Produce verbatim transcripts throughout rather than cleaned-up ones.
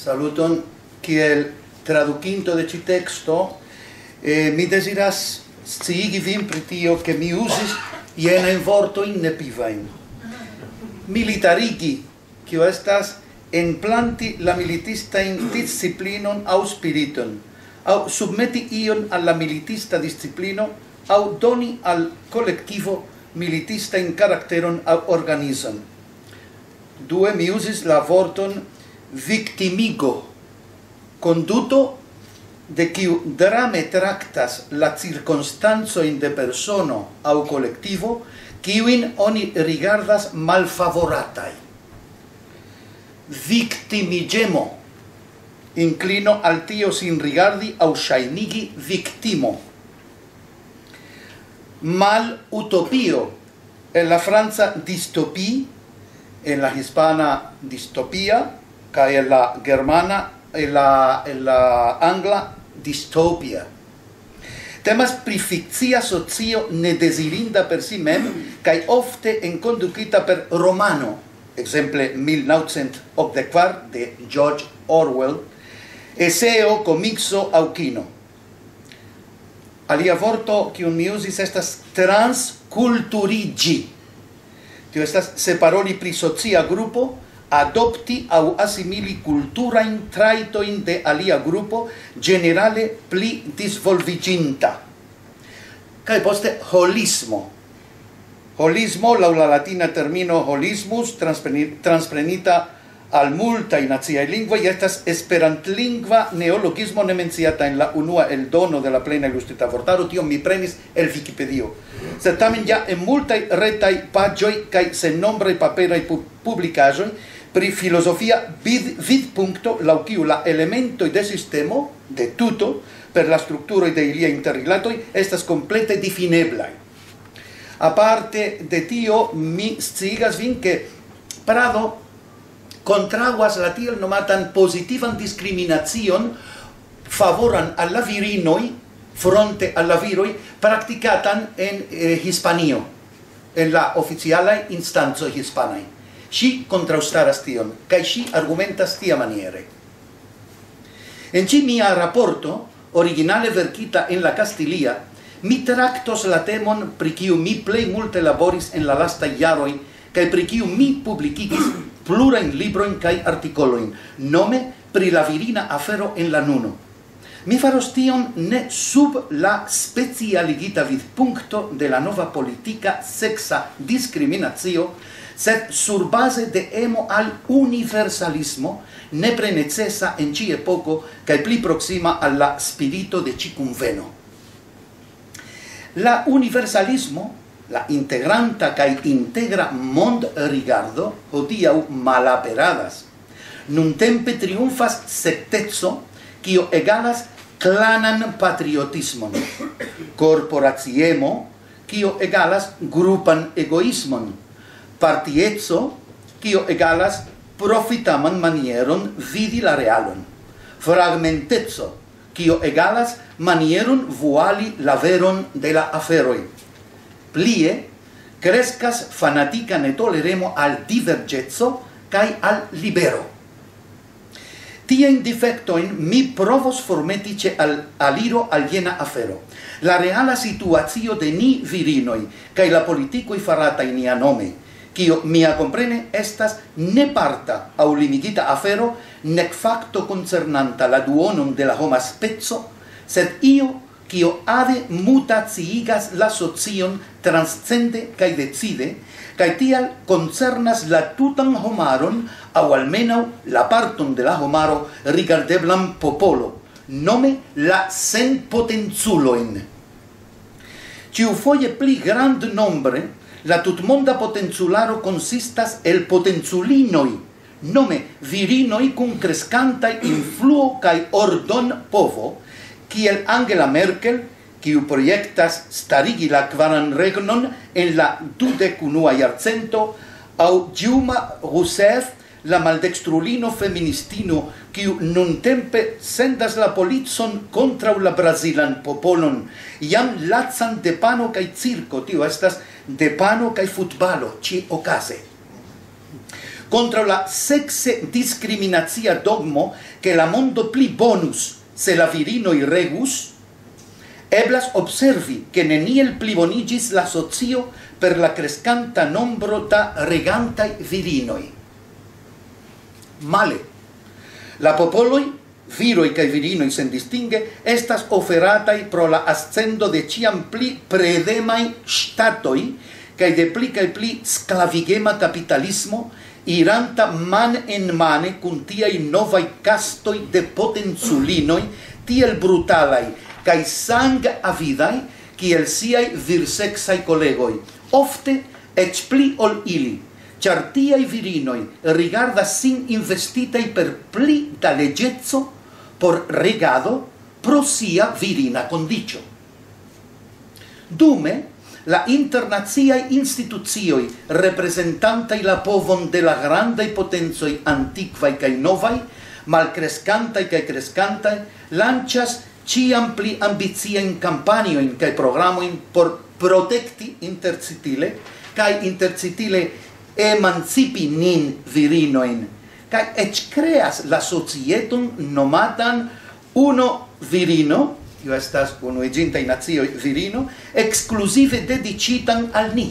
Saluton, kiel tradukinto de ĉi teksto, eh, mi deziras sciigi vin pri tio, ke mi uzis jenajn vortojn nepivajn. Militarigi, kio estas enplanti la militistajn disciplinon aŭ spiriton, aŭ submeti ion al la militista disciplino, aŭ doni al kolektivo militistajn karakteron aŭ organizon. Due, mi uzis la vorton victimigo, conduto de kiu drame traktas la circonstancojn de persono aŭ kolektivo, kiujn oni rigardas malfavorataj. Victimigemo, inclino al tio sin rigardi aŭ ŝajnigi victimo. Malutopio, en la franca distopie, en la hispana distopia, kaj en la germana, en la, en la angla distopia. Temas pri fikcia socio nedezirinda per si mem, kaj ofte enkondukita per romano, exemple mil novecent okdek-kvar de George Orwell, eseo, komikso aŭ kino. Alia vorto kiun mi uzis estas transkulturiĝi. Tio estas se paroli pri socia grupo, adopti aŭ asimili kulturajn trajtojn de alia grupo, ĝenerale pli disvolviĝinta. Kaj poste holismo. Holismo, laŭ la latina termino holismus, transprenita al multaj naciaj lingvoj, estas esperantlingva neologismo ne menciata en la unua eldono de la plena ilustrita vortaro, tion mi prenis el Vikipedio. Sed tamen ja en multaj retaj paĝoj kaj sennombraj paperaj publikaĵoj pri filozofia vid vidpunkto, laŭ kiu la elementoj de sistemo, de tuto, per la strukturoj de iliaj interrilatoj, estas komplete difineblaj. Aparte de tio, mi sciigas vin ke Prado kontraŭas la tiel nomatan pozitivan diskriminacion favoran al la virinoj fronte al la viroj praktikatan en eh, Hispanio, en la oficialaj instancoj hispanaj. Ŝi kontraŭstaras tion, kaj ŝi argumentas tiamaniere. En ĉi mia raporto, originale verkita en la kastilia, mi traktos la temon pri kiu mi plej multe laboris en la lastaj jaroj, kaj pri kiu mi publikigis plurajn librojn kaj artikolojn, nome pri la virina afero en la nuno. Mi faros tion ne sub la specialigita vidpunkto de la nova politika seksa diskriminacio, sed surbaze de emo al universalismo, nepre necesa en ĉi epoko kaj pli proksima al la spirito de ĉi kunveno. La universalismo, la integranta kaj integra mondrigardo, hodiaŭ malaperadas. Nuntempe triumfas sekteco, kio egalas klanan patriotismon, korporaciemo, kio egalas grupan egoismon, partieco, kio egalas profitaman manieron vidi la realon, fragmenteco, kio egalas manieron vuali la veron de la aferoj. Plie, kreskas fanatika netoleremo al diverĝeco kaj al libero. Tiajn difektojn mi provos formeti ĉe al aliro al jena afero. La reala situacio de ni virinoj kaj la politikoj farataj nianome, kio mia komprene estas ne parta aŭ limigita afero, nek fakto koncernanta la duonon de la homa speco, sed io kio ade mutaciigas la socion transcende kaj decide, kaj tial koncernas la tutan homaron, aŭ almenaŭ la parton de la homaro rigardeblan popolo, nome la senpotenculojn. Ĉiufoje pli grandnombre, la tutmonda potencularo konsistas el potenculinoj, nome virinoj kun kreskantaj influo kaj ordonpovo, kiel Angela Merkel, kiu projektas starigi la kvaran regnon en la dudek unua jarcento, aŭ Dilma Rousseff, la maldekstrulino feministino, kiu nuntempe sendas la policon kontraŭ la brazilan popolon, jam lacan de pano kaj cirko, tio estas de pano kaj futbalo ĉi-okaze. contra la sexe discriminacia dogmo che la mondo pli bonus se la virinoi regus, eblas observi che neniel pli bonigis la socio per la crescanta nombro da regantai virinoi. Male. La popoloi, viroi cae virinoi sen distingue, estas oferatai pro la ascendo de ciam pli predemai statoi, cae de pli cae pli sclavigema capitalismo, iranta man en mane cun tiai novai castoi de potenzulinoi, tiel brutalai, cae sang avidai, kiel siai virsexai collegoi, ofte ec pli ol ili, char tiai virinoi rigarda sin investitai per pli da leggezzo por regado pro sia virina condicio. Dume, la internaziai instituzioi representantai la povon de la grandai potenzoi antiquai cae novai, malcrescantai cae crescantai, lancias ciam pli ambizien campanioin cae programoin por protecti intercitile, cae intercitile emancipi nin virinoin, cae ec creas la societon nomatan uno virino, io estas unuigintai nazioi virino, exclusive dedicitan al ni.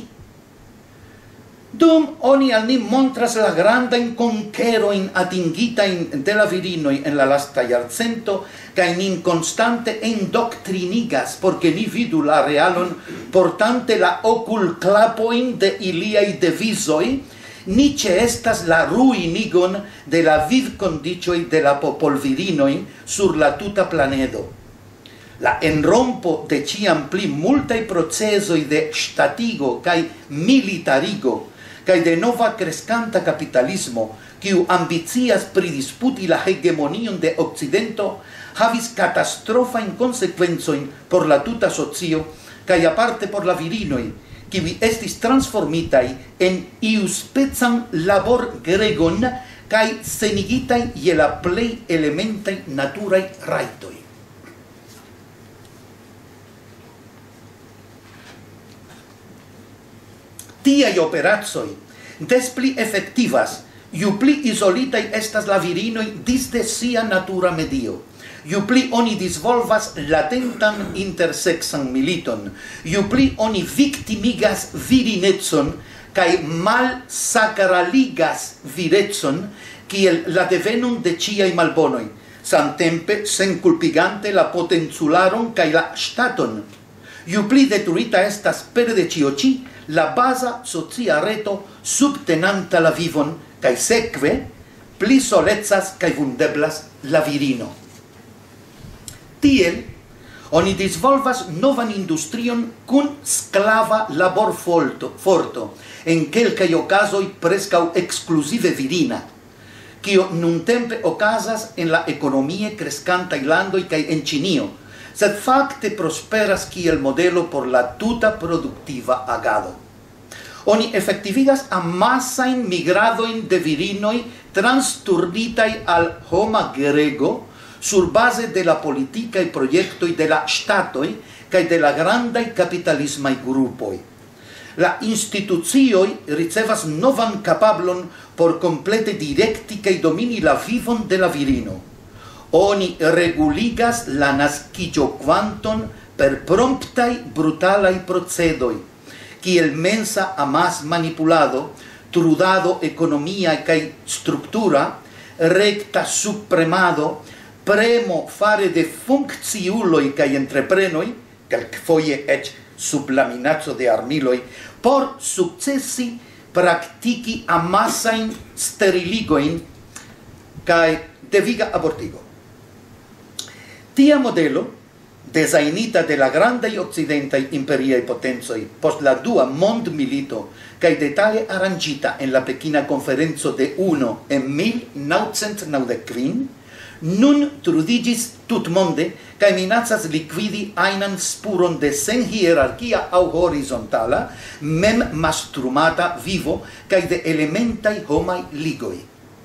Dum oni al ni montras la grandain conqueroin atingitain de la virinoi en la lasta jarcento, cae nin constante endoctrinigas, porque ni vidu la realon portante la oculclapoin de iliai devisoi, ni estas la ruinigon de la vivcondicioi de la popolvirinoi sur la tuta planedo. La enrompo de ciam pli multai procesoi de statigo cae militarigo, cae de nova crescanta capitalismo, quiu ambicias pridisputi la hegemonion de Occidento, havis catastrofain consequenzoin por la tuta socio, cae aparte por la virinoi, quivi estis transformitai en iuspezan labor gregon, cae senigitai je la plei elementai naturai raitoi. Tiai operazoi, des pli effectivas, iu pli isolitai estas la virinoi disde sia natura medio, iu pli oni disvolvas latentan intersexan militon, iu pli oni victimigas virinetson, cae mal sacraligas viretson, kiel la devenum de ciai malbonoi, samtempe senculpigante la potenzularon cae la staton. Iu pli detruita estas pere de cio ci, la basa socia reto subtenanta la vivon, cae seque pli solezas cae vundeblas la virino. Tiel, oni disvolvas novan industrion cun sclava labor forto, forto en quelcae ocasoi prescau exclusive virina, cio nuntempe ocasas en la economie crescantai landoi cae en Cinio, sed facte prosperas kiel modelo por la tuta productiva agado. Oni effectivigas amasain migradoin de virinoi transturnitai al homa grego sur base de la politicae proiectoi de la statoi cae de la grandai capitalismai gruppoi. La institucioi ricevas novan capablon por complete directi cae domini la vivon de la virino. Oni reguligas la nascigio quanton per promptai brutalai procedoi, kiel mensa amas manipulado, trudado economia cae structura, recta supremado, premo fare de funcciuloi cae entreprenoi, calcfoie ec sub la minazzo de armiloi, por successi practici amasain steriligoin cae deviga abortigo. Tia modelo, designita de la grandai occidentai imperiai potenzoi post la dua mondmilito, cae detale arrangita en la Pekina conferenzo de uno en mil naŭcent naŭdek kvin, nun trudigis tutmonde cae minacas liquidi ainan spuron de sen hierarchia au horizontala, mem mastrumata vivo cae de elementai homai ligoi.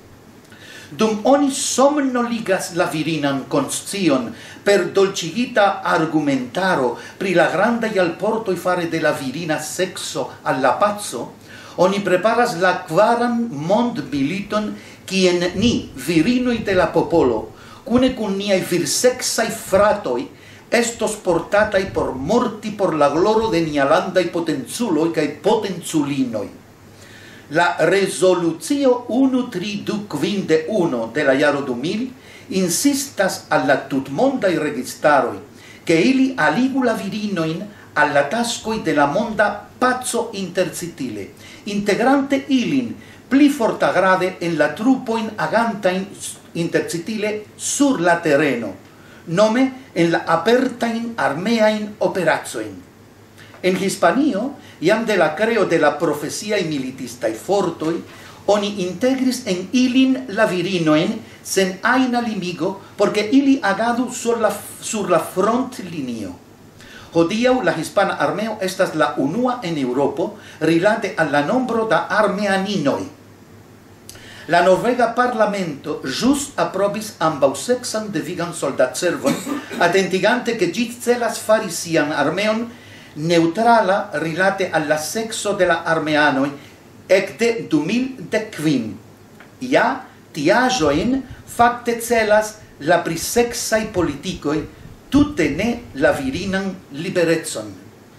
Dum oni somnoligas la virinan conscion per dolcigita argumentaro pri la grandai alportoi fare de la virina sexo alla pazzo, oni preparas la kvaran mondmiliton, kien ni, virinoj de la popolo, kune kun niaj virseksaj fratoj, estos portataj por morti por la gloro de nia landaj potenculoj kaj potenculinoj. La rezolucio unu tri du kvindek unu de la jaro du mil insistas al la tutmondaj registaroj, ke ili aligu la virinojn al la taskoj de la monda paco intercitile, integrante ilin pli fortagrade en la trupojn agantajn intercitile sur la terreno, nome en la apertajn armeajn operacojn. En Hispanio, jam de la creo de la profesiaj militistaj fortoj, oni integris en ilin la virinojn sen ajna limigo, porque ili agadu sur la, sur la frontlinio. Hodiaŭ la hispana armeo estas la unua en Eŭropo rilate al la nombro da armeaninoj. La norvega parlamento ĵus aprobis ambaŭseksan devigan soldatservon, atentigante ke ĝi celas fari sian armeon neutrala rilate al la sekso de la armeanoj ekde du mil dek kvin. Ja tiaĵojn fakte celas la priseksaj politikoj, tute ne la virinan liberecon.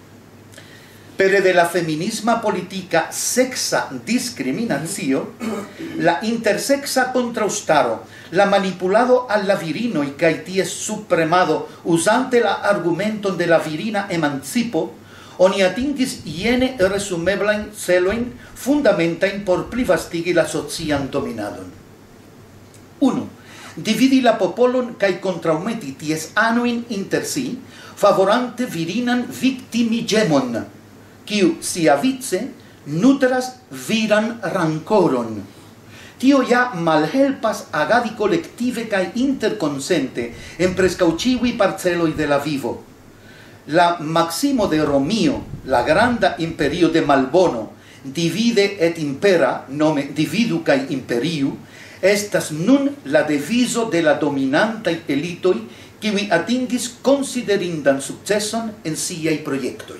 Pere de la feminisma politica sexa discriminacio, la intersexa contraustaro, la manipulado al la virinoj kaj ties supremado usante la argumenton de la virina emancipo, oni atingis jene resumeblajn celojn fundamentajn por plivastigi la socian dominadon. Unu. Dividi la popolon kaj kontraŭmeti ties anojn inter si, favorante virinan viktimiĝemon, kiu siavice nutras viran rankoron. Tio ja malhelpas agadi kolektive kaj interkonsente en preskaŭ ĉiuj parceloj de la vivo. La maximo de Romio, la granda imperio de Malbono, divide et impera, nome dividu kaj imperiu, estas nun la devizo de la dominantaj elitoj, kiuj atingis konsiderindan sukceson en siaj projektoj.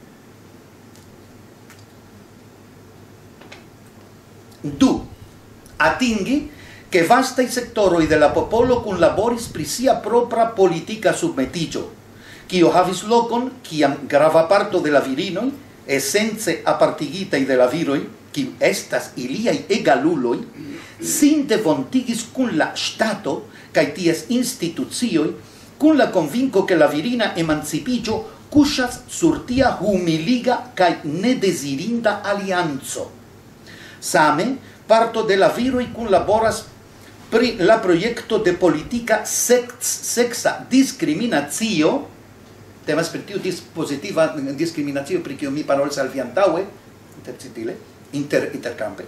Du. Atingi ke vastaj sektoroj de la popolo kunlaboris pri sia propra politika submetiĝo, kio havis lokon kiam grava parto de la virinoj, esence apartigitaj de la viroj, kiu estas iliaj egaluloj, sin devontigis kun la ŝtato kaj ties institucioj, kun la konvinko ke la virina emancipiĝo kuŝas sur tia humiliga kaj nedezirinda alianco. Same, parto de la viroj kunlaboras pri la projekto de politika seksa diskriminacio, temas pri tiu dispozitiva diskriminacio pri kiu mi parolis al vi antaŭe, intercitile, inter interkampe.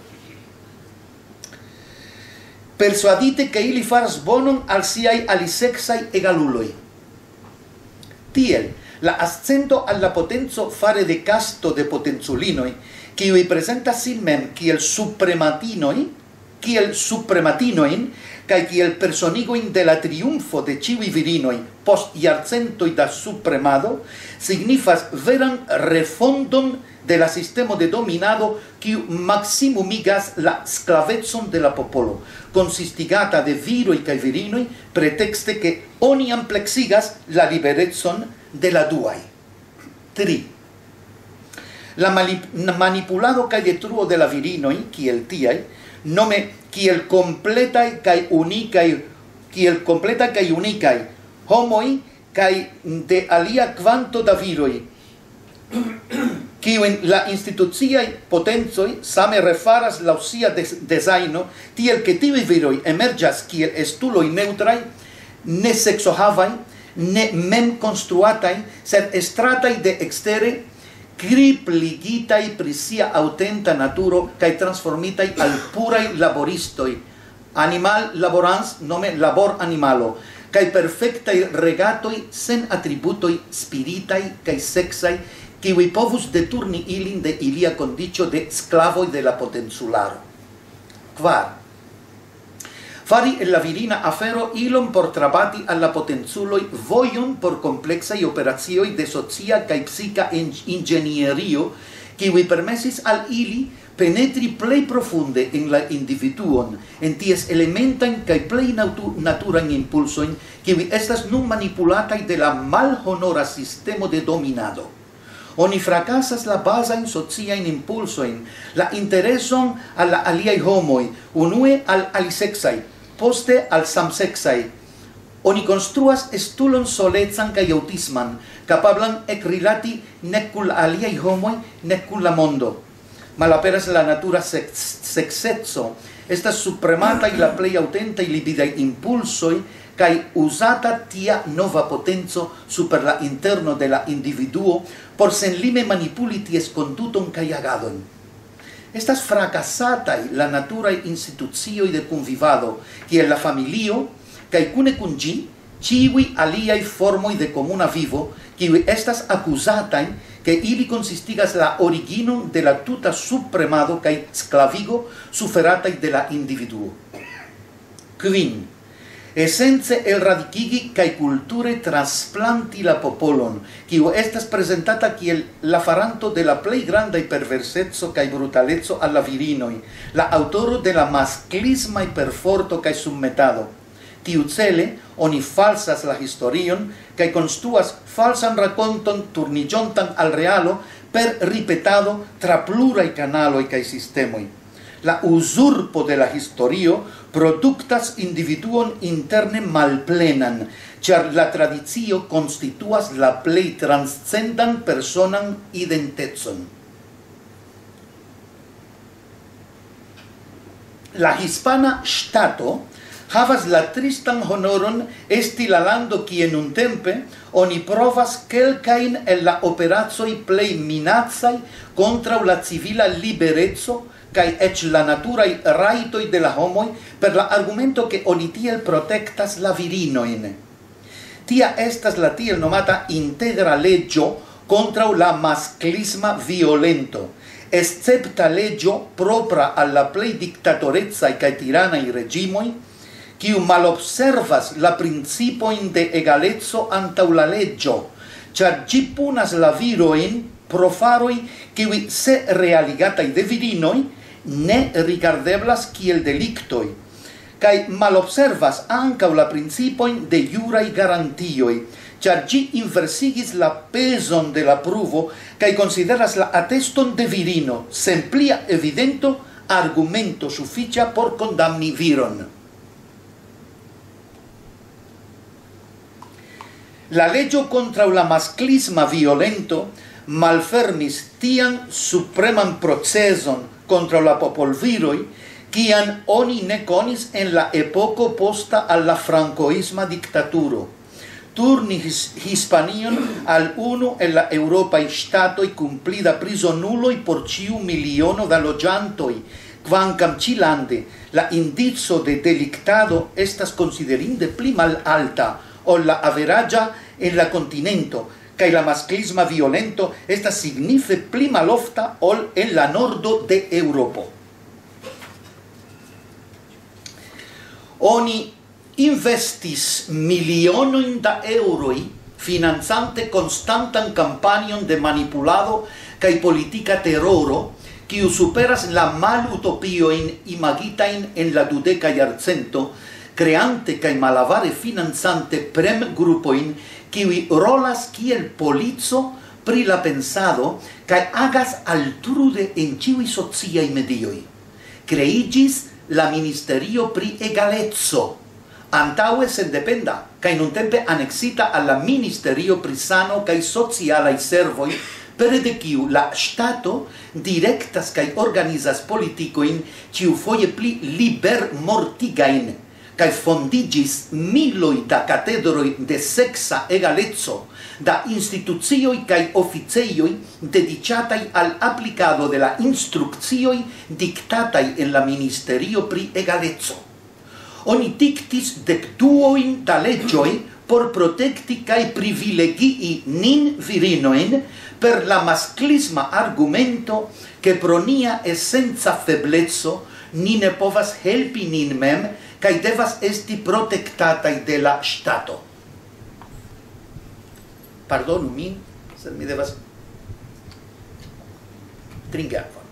Persuadite ke ili faras bonon al siaj aliseksaj egaluloj. Tiel, la ascendo al la potenco fare de casto de potenculinoj, kiuj prezentas sin mem kiel suprematinoj, kiel suprematinojn, kaj kiel personigojn de la triumfo de ĉiuj virinoj post jarcentoj da supremado, signifas veran refondon de la sistemo de dominado kiu maximumigas la sklavecon de la popolo, konsistigata de viroj kaj virinoj, pretekste ke oni ampleksigas la liberecon de la duaj. Tri. La manipulado kaj detruo de la virinoj, kiel tiaj, nome kiel kompletaj kaj unikaj, kiel kompletaj kaj unikaj homoj kaj de alia kvanto da viroj, kiujn la instituciaj potencoj same refaras laŭ sia dezajno, tiel ke tiuj viroj emerĝas kiel estuloj neŭtraj, ne seksohavaj, ne memkonstruataj, sed estrataj de ekstere, kripligitaj pri sia aŭtenta naturo kaj transformitaj al puraj laboristoj, animal laborans, nome labor animalo, kaj perfektaj regatoj sen atributoj spiritaj kaj seksaj, kiuj povus deturni ilin de ilia kondiĉo de sklavoj de la potencularo. Kvar. Fari en la virina afero ilon por trabati al la potenculoj vojon por kompleksaj operacioj de socia kaj psika inĝenierio, kiwi permesis al ili penetri plei profunde in la individuon, en ties elementain kai plei natu naturain impulsoin, kiwi estas nun manipulatai de la malhonora sistemo de dominado. Oni fracasas la basain sociain impulsoin, la intereson al aliai homoi, unue al alisexai, poste al samsexai. Oni construas estulon solezan kai autisman, capablan ecrilati nec cul aliai homoi, nec cul la mondo. Malaperas la natura sex sexezzo, estas supremata y la plei autenta y libidai impulsoi, kai usata tia nova potenzo super la interno de la individuo por senlime manipuli ties conduton kai agadon. Estas fracasatai la naturae institucioi de convivado, kiel la familio, kai cune kun gi, ciui aliai formoi de comuna vivo, kiui estas accusatai que ili consistigas la originum de la tuta supremado kai sclavigo suferatai de la individuo. Quin, essence el radicigi kai culture transplanti la popolon, kiu estas presentata kiel la faranto de la plei grandai perversetzo kai brutalezzo alla virinoi, la autoro de la masclisma y perforto kai submetado. Tiu cele, oni falsas la historion, kai construas falsan raconton turnillontan al realo per ripetado tra plurai canaloi kai sistemoi. La usurpo de la historio productas individuon interne malplenan, char la tradicio constituas la plei transcendan personan identezon. La hispana stato havas la tristan honoron esti la lando kie nuntempe oni provas kelkajn el la operacoj plej minacaj kontraŭ la civila libereco kaj eĉ la naturaj rajtoj de la homoj per la argumento ke oni tiel protektas la virinojn. Tia estas la tiel nomata integra leĝo kontraŭ la masklisma violento, escepta leĝo propra al la plej diktatorecaj kaj tiranaj reĝimoj, kiu malobservas la principoin de egalezzo antau la leggio, char gi punas la viroin pro faroi kiui se realigatai de virinoi ne rigardeblas kiel delictoi, kai malobservas ancau la principoin de jurai garantioi, char gi inversigis la peson de la pruvo kai consideras la atteston de virino, sen plia evidento argumento sufficia por condamni viron. La legio contra la masclisma violento malfermis tian supreman proceson contra la popolviroi, kian oni ne conis en la epoco posta alla francoisma dictaturo. Turni his Hispanion al uno en la Europa statoi cumplida prisonuloi por ciu miliono da logiantoi, quancam cilande la indizo de delictado estas considerinde pli mal alta o la averagia en la continento, kai la masclisma violento esta signife pli malofta ol en la nordo de Europo. Oni investis milionoin da euroi finanzante constantan campanion de manipulado kai politica terroro, kiu superas la malutopioin imagitain en la dudeca jarcento, creante kai malavare finanzante prem grupoin kiui rolas kiel polizo pri la pensado kai agas altrude en ciui sociai medioi. Creigis la ministerio pri egalezzo, antaue sendependa, kai nuntempe annexita alla ministerio pri sano kai socialai servoi, per de kiu la stato directas kai organizas politicoin ciu foje pli liber mortigain, kai fondigis miloi da catedroi de sexa egalezzo, da institucioi kai officeioi dedicatai al applicado de la instruccioi dictatai en la ministerio pri egalezzo. Oni dictis decduoin da legioi por protecti kai privilegii nin virinoin per la masclisma argumento che pro nia essenza feblezzo ni ne povas helpi nin mem kai devas esti protectatai de la stato. Pardonu min, sed mi devas trinkervon.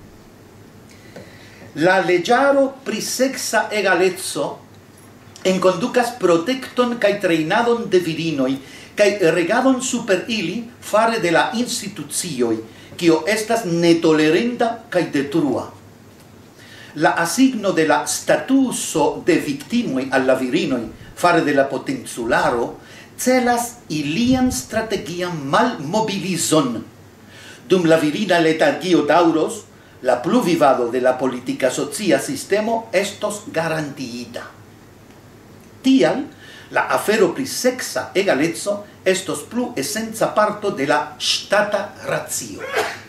La leĝaro pri seksa egalezzo enkondukas protekton kaj trejnadon de virinoj kaj regadon super ili fare de la institucioj, kio estas netolerenda kaj detrua. La asigno de la statuso de victimoj al la virinoj fare de la potenzularo celas ilian strategian malmobilizon. Dum la virina letargio daŭros, la pluvivado de la politica socia sistemo estos garantiita. Tial, la afero pri seksa egalezzo estos plu esenca parto de la ŝtata racio.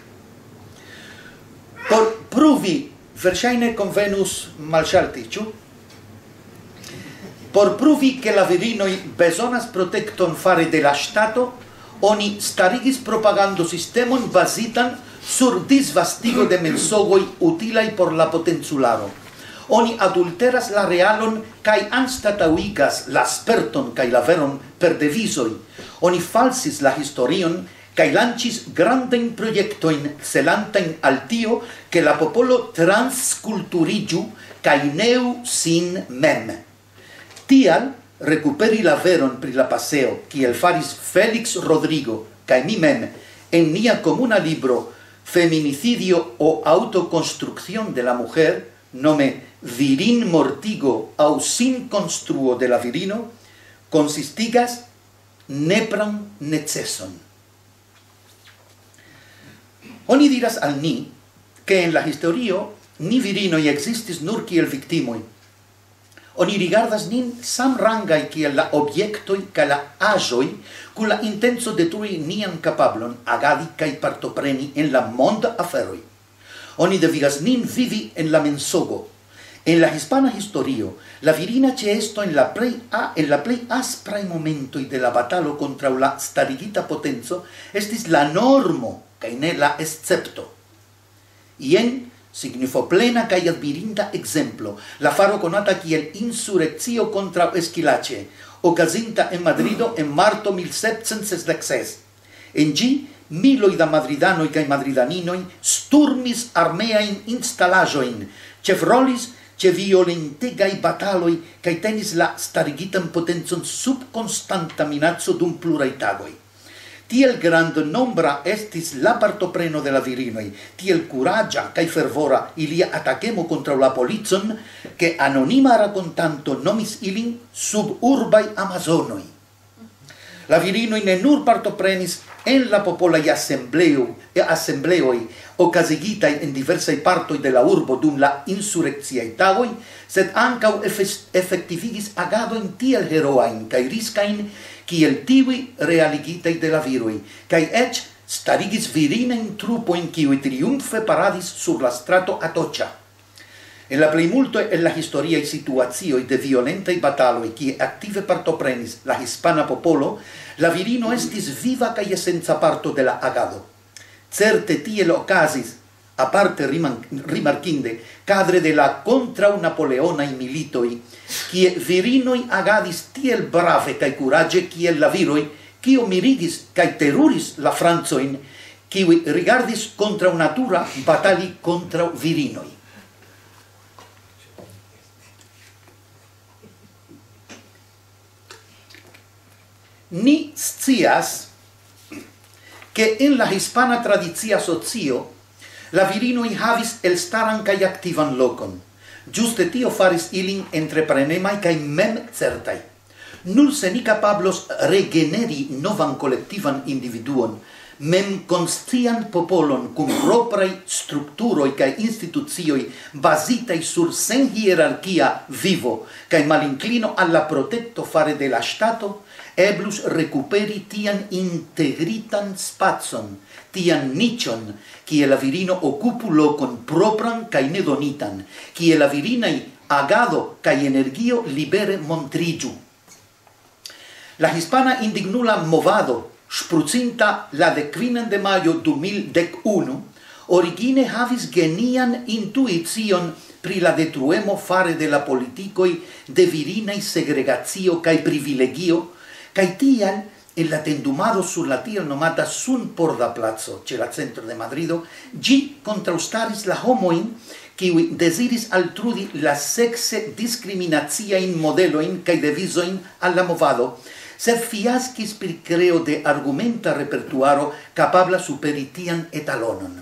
Por pruvi, verŝajne konvenus malŝalti, ĉu? Por pruvi che la virinoj bezonas protekton fare de la ŝtato, oni starigis propagando sistemon bazitan sur disvastigo de mensogoj utilaj por la potenzularo. Oni adulteras la realon kaj anstataŭigas la sperton kaj la veron per devizoj. Oni falsis la historion kaj lanĉis grandajn projektojn celantajn al tio, ke la popolo transkulturiĝu kaj neu sin mem. Tial, recuperi la veron pri la paseo, kiel faris Félix Rodrigo, kaj mi mem, en nia comuna libro Feminicidio o autoconstrucción de la mujer, nome Virin mortigo au sin construo de la virino, consistigas nepran neceson. Oni diras al ni, que en la historio ni virinoi existis nur kiel victimoi. Oni rigardas nin samrangai kiel la objektoi ca la aĵoj kun la intenco detrui nian kapablon agadi kaj partopreni en la monda aferoj. Oni devigas nin vivi en la mensogo. En la hispana historio, la virina ĉeesto en la plej a en la plej aspraj momentoj de la batalo kontraŭ la starigita potenco estis la normo kaj ne la escepto. Jen signifo plena kaj admirinda exemplo, la faro konata kiel insurekcio kontraŭ Esquilache, okazinta en Madrido en marto mil sepcent sesdek ses. En ĝi, miloj da madridanoj kaj madridaninoj sturmis armeajn instalaĵojn, ĉefrolis ĉe violentegaj bataloj kaj tenis la starigitan potencon sub konstanta minaco dum pluraj tagoj. Tiel grandnombra estis la partopreno de la virinoj, tiel kuraĝa kaj fervora ilia atakemo kontraŭ la policon, ke anonima rakontanto nomis ilin suburbaj amazonoj. La virinoj ne nur partoprenis en la popolaj asembleoj asembleoj okazigitaj en diversaj partoj de la urbo dum la insurekciaj tagoj, sed ankaŭ efektivigis agadojn tiel heroajn kaj riskajn kiel tiuj realigitaj de la viroj, kaj eĉ starigis virinajn trupojn kiuj triumfe paradis sur la strato Atoĉa. En la plejmulto en la historiaj situacioj de violentaj bataloj, kie aktive partoprenis la hispana popolo, la virino estis viva kaj esenca parto de la agado. Certe tiel okazis, aparte rimarkinde, kadre de la kontraŭ napoleonaj militoj, kie virinoj agadis tiel brave kaj kuraĝe kiel la viroj, kio mirigis kaj teruris la francojn, kiuj rigardis kontraŭ natura batali kontraŭ virinoj. Ni scias que en la hispana tradicia socio la virinoj havis elstaran kaj aktivan lokon. Ĝuste tio faris ilin entreprenemaj kaj memcertaj. Nur se ni kapablos regeneri novan kolektivan individuon, memkonscian popolon kun propraj strukturoj kaj institucioj bazitaj sur senhierarkia vivo kaj malinklino al la protekto fare de la ŝtato, eblus recuperi tian integritan spacon, tian niĉon, kie la virino okupu lokon propran kaj nedonitan, kie la virinaj agado kaj energio libere montriĝu. La hispana indignula movado, ŝprucinta la dekvinan de majo du mil dek unu, origine havis genian intuicion pri la detruemo fare de la politikoj de virinaj segregacio kaj privilegio, kaj tial en la tendumado sur la tiel nomata sun porda plazo, ce la centro de Madrido, gi contraustaris la homoin, qui desiris altrudi la sexe discriminazia in modeloin cae devisoin alla movado, sed fiascis per creo de argumenta repertuaro capabla superi tian etalonon.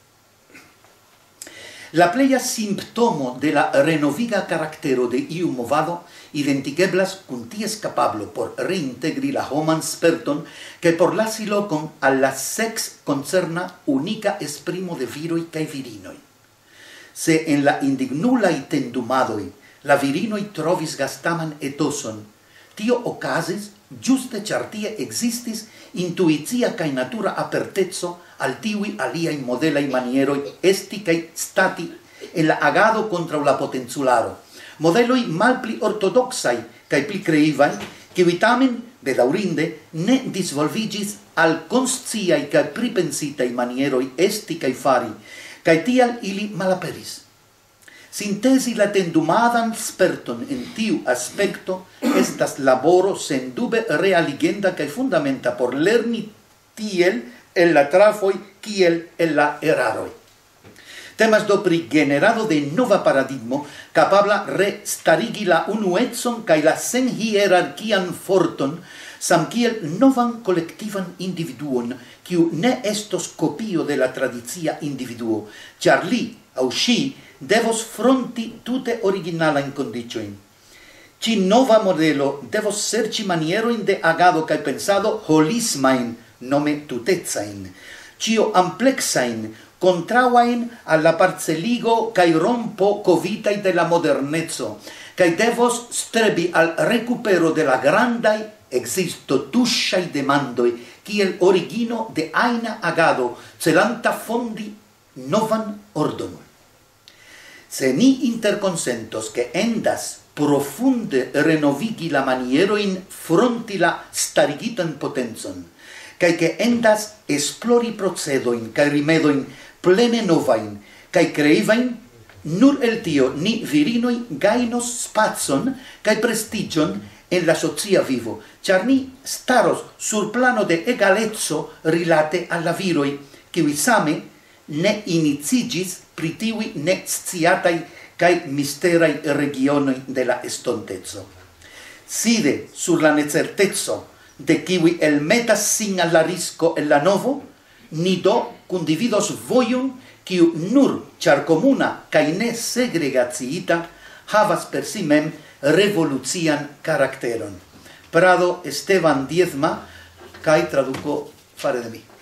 La pleia simptomo de la renoviga caractero de iu movado identigeblas cun ties capablo por reintegri la homan sperton que por lasi locon a la sex concerna unica esprimo de viroi cae virinoi. Se en la indignulai tendumadoi la virinoi trovis gastaman etoson, tio ocasis giuste char tie existis intuizia cae natura apertezzo al tiui aliai modelai manieroi esti cae stati en la agado contra la potenzularo, modeloi malpli ortodoxai cae pli creivai, que vitamen, bedaurinde, ne disvolvigis al consciai cae pripensitai manieroi esti cae fari, cae tial ili malaperis. Sintesi la tendumadan sperton en tiu aspecto estas laboro sen dube realigenda cae fundamenta por lerni tiel en la trafoi kiel en la eraroi. Temas do pri generado de nova paradigmo capabla restarigi la unuetson cae la sen hierarchian forton samkiel novan colectivan individuon kiu ne estos copio de la tradizia individuo, char li au si devos fronti tute originalan condicioin. Ci nova modelo devos serci manieroin de agado cae pensado holismain, nome tutezain, cio amplexain, contrauain alla parceligo cae rompo covitai de la modernezzo, cae devos strebi al recupero de la grandai existo tusciai demandoi, kiel origino de aina agado, celanta fondi novan ordon. Se ni interconsentos che endas profunde renovigi la manieroin fronti la starigitan potenzon, cae che endas esplori procedoin cae rimedoin plene novain, cae creivain, nur el tio ni virinoi gainos spazon cae prestigion en la socia vivo, char ni staros sur plano de egalezzo rilate alla viroi, kiui same ne inizigis pri tiui ne sciatai cae misterai regionoi de la estontezzo. Side sur la necertezzo de kiui el metas sin alla risco en la novo, ni do condividos voion kiu nur char comuna cae ne segregaciita havas per si mem revolucian caracteron. Prado Esteban Diezma, cae traduco fare de mi.